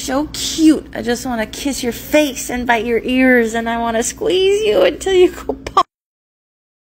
so cute. I just want to kiss your face and bite your ears, and I want to squeeze you until you go